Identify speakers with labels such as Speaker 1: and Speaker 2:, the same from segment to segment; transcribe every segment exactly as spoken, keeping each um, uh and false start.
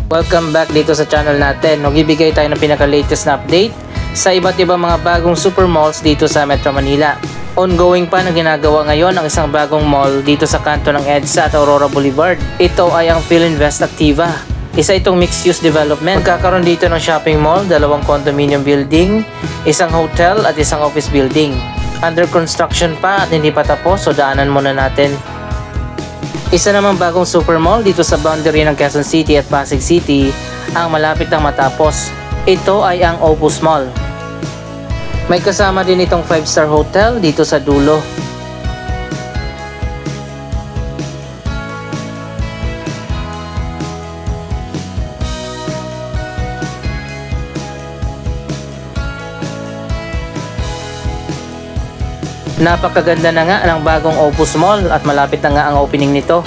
Speaker 1: Welcome back dito sa channel natin. Magbibigay tayo ng pinaka-latest na update sa iba't ibang mga bagong super malls dito sa Metro Manila. Ongoing pa na ginagawa ngayon ang isang bagong mall dito sa kanto ng EDSA at Aurora Boulevard. Ito ay ang Philinvest Activa. Isa itong mixed-use development. Magkakaroon dito ng shopping mall, dalawang condominium building, isang hotel at isang office building. Under construction pa at hindi pa tapos, so daanan muna natin. Isa namang bagong super mall dito sa boundary ng Quezon City at Pasig City ang malapit nang matapos. Ito ay ang Opus Mall. May kasama din itong five star hotel dito sa dulo. Napakaganda na nga ng bagong Opus Mall at malapit na nga ang opening nito.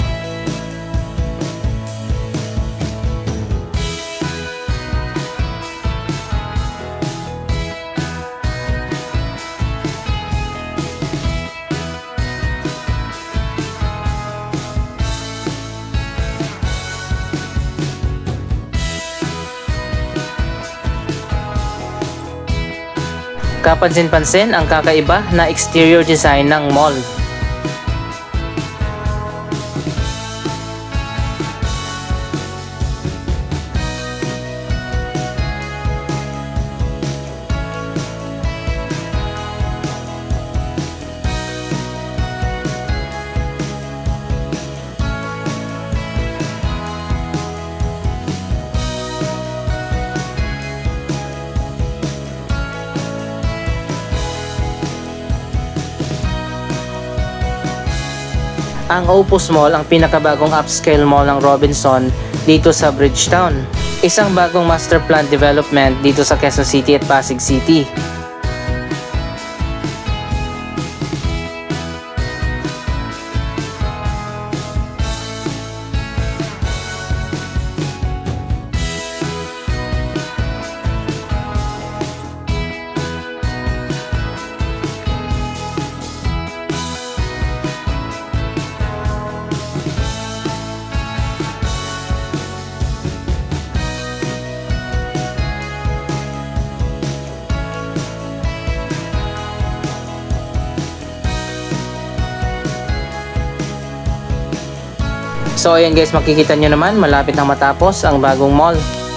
Speaker 1: Kapansin-pansin ang kakaiba na exterior design ng mall. Ang Opus Mall ang pinakabagong upscale mall ng Robinson dito sa Bridgetowne. Isang bagong master plan development dito sa Quezon City at Pasig City. So ayan guys, makikita nyo naman malapit nang matapos ang bagong mall.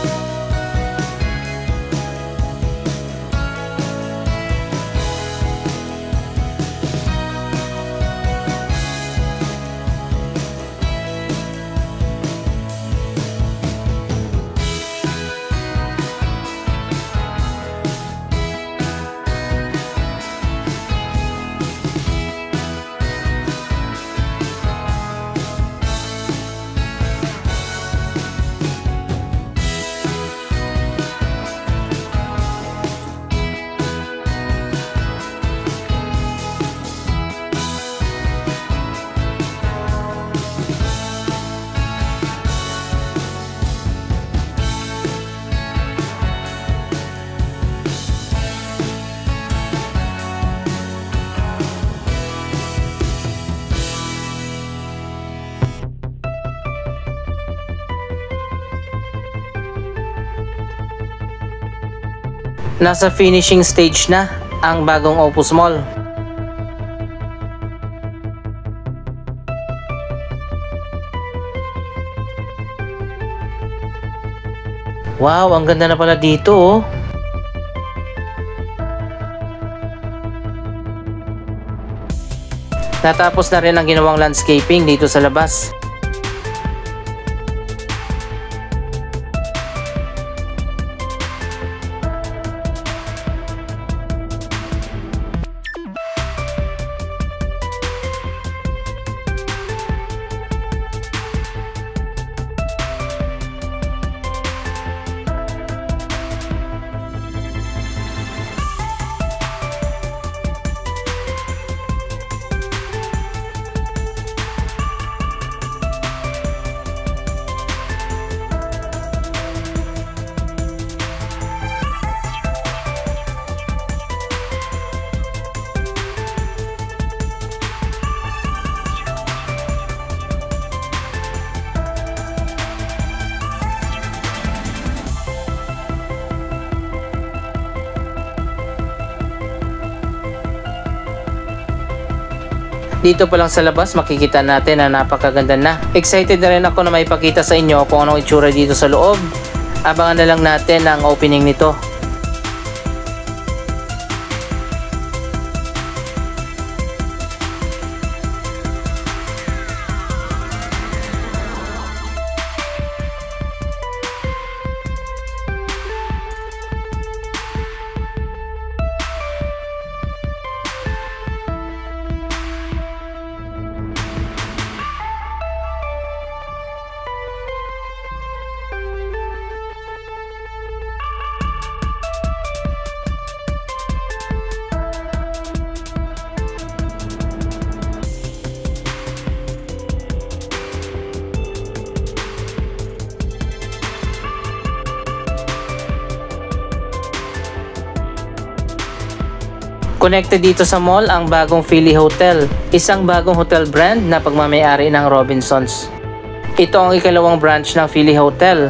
Speaker 1: Nasa finishing stage na ang bagong Opus Mall. Wow, ang ganda na pala dito oh. Natapos na rin ang ginawang landscaping dito sa labas. Dito pa lang sa labas makikita natin na napakaganda na. Excited na rin ako na may pakita sa inyo kung anong itsura dito sa loob. Abangan na lang natin ang opening nito. Connected dito sa mall ang bagong Philly Hotel, isang bagong hotel brand na pagmamayari ng Robinsons. Ito ang ikalawang branch ng Philly Hotel.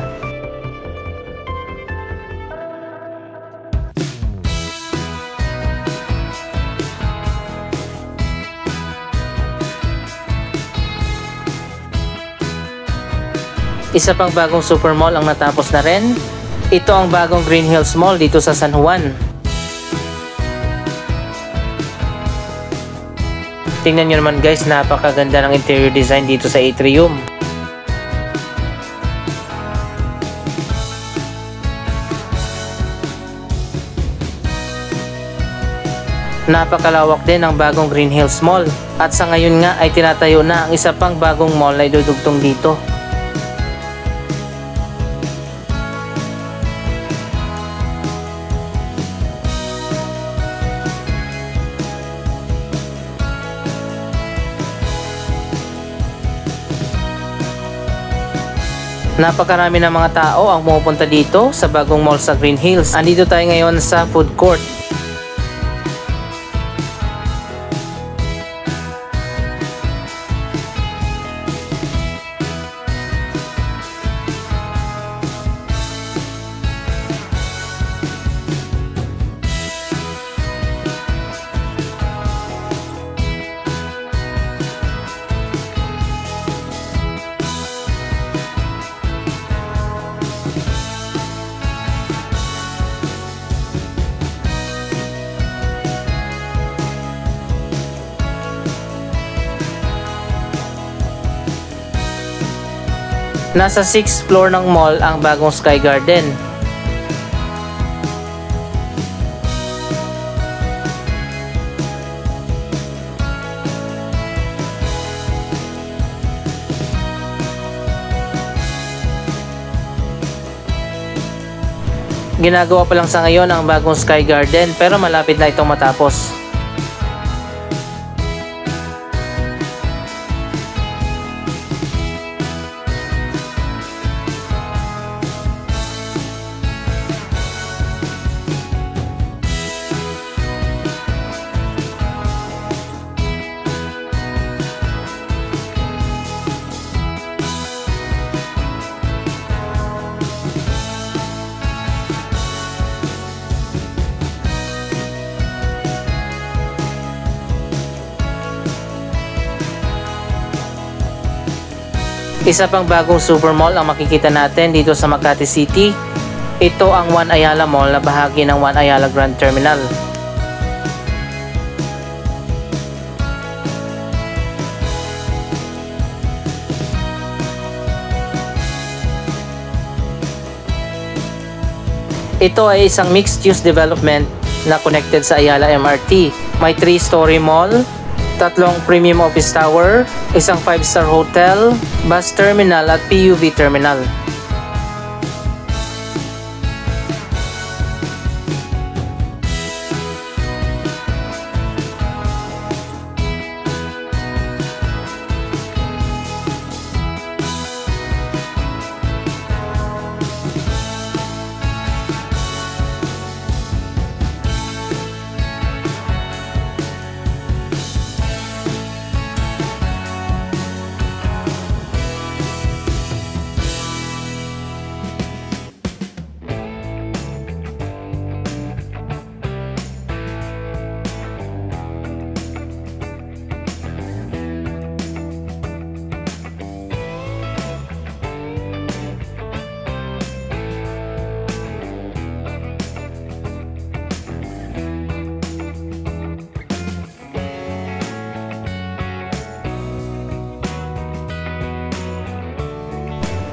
Speaker 1: Isa pang bagong super mall ang natapos na rin. Ito ang bagong Green Hills Mall dito sa San Juan. Tingnan nyo naman guys, napakaganda ng interior design dito sa atrium. Napakalawak din ang bagong Green Hills Mall. At sa ngayon nga ay tinatayo na ang isa pang bagong mall na idudugtong dito. Napakarami ng mga tao ang pumupunta dito sa bagong mall sa Green Hills. Andito tayo ngayon sa food court. Nasa sixth floor ng mall ang bagong Sky Garden. Ginagawa pa lang sa ngayon ang bagong Sky Garden pero malapit na itong matapos. Isa pang bagong super mall ang makikita natin dito sa Makati City. Ito ang One Ayala Mall na bahagi ng One Ayala Grand Terminal. Ito ay isang mixed-use development na connected sa Ayala M R T. May three-story mall, tatlong premium office tower, isang five-star hotel, bus terminal at P U V terminal.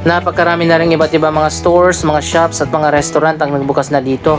Speaker 1: Napakarami na rin iba't ibang mga stores, mga shops at mga restaurant ang nagbukas na dito.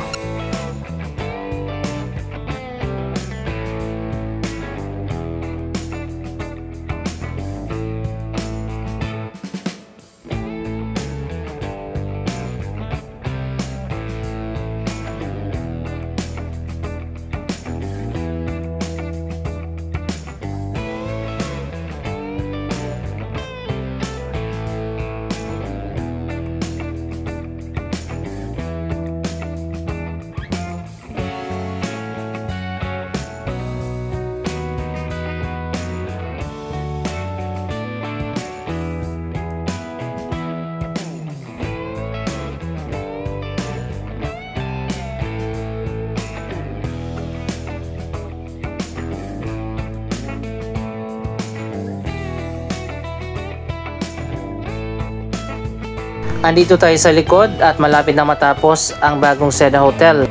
Speaker 1: Andito tayo sa likod at malapit na matapos ang bagong Seda Hotel.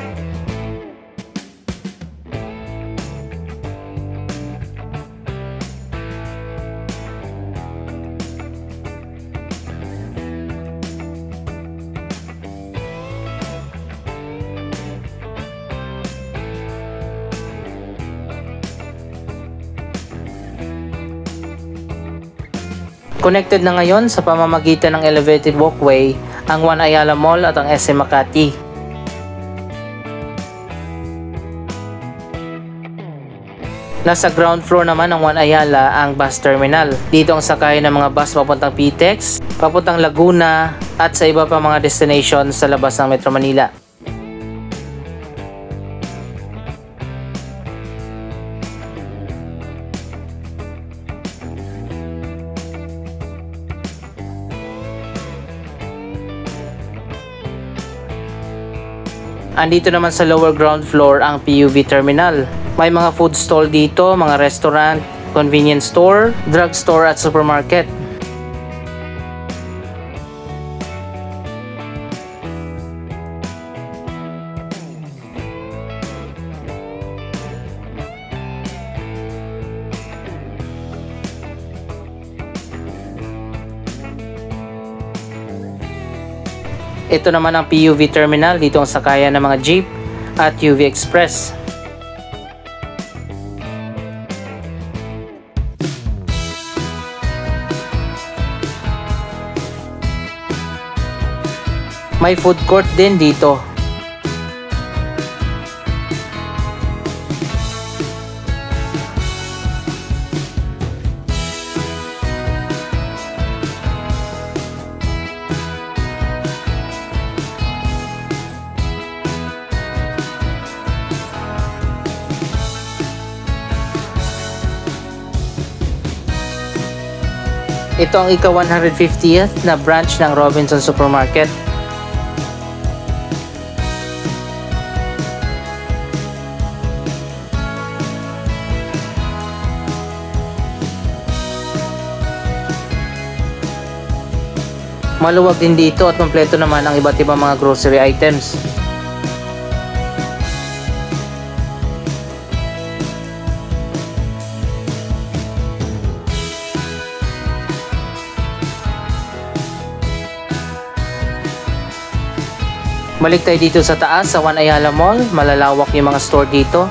Speaker 1: Connected na ngayon sa pamamagitan ng elevated walkway ang One Ayala Mall at ang S M Makati. Nasa ground floor naman ng One Ayala ang bus terminal. Dito ang sakayan ng mga bus papuntang P T E X, papuntang Laguna at sa iba pa mga destination sa labas ng Metro Manila. Andito naman sa lower ground floor ang P U V terminal. May mga food stall dito, mga restaurant, convenience store, drugstore at supermarket. Ito naman ang P U V terminal, dito ang sakayan ng mga jeep at U V Express. May food court din dito. Ito ang ika one hundred fiftieth na branch ng Robinson Supermarket. Maluwag din dito at kompleto naman ang iba't ibang mga grocery items. Balik tayo dito sa taas sa One Ayala Mall. Malalawak yung mga store dito.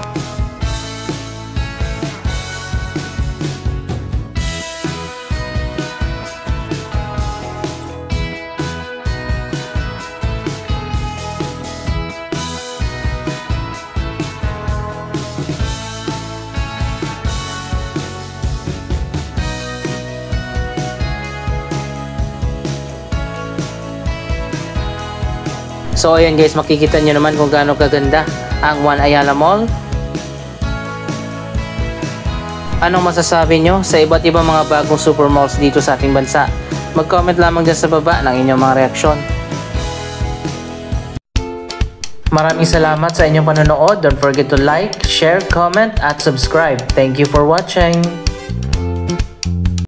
Speaker 1: So ayan guys, makikita nyo naman kung gaano kaganda ang One Ayala Mall. Anong masasabi nyo sa iba't ibang mga bagong super malls dito sa ating bansa? Mag-comment lamang dyan sa baba ng inyong mga reaksyon. Maraming salamat sa inyong panonood. Don't forget to like, share, comment at subscribe. Thank you for watching.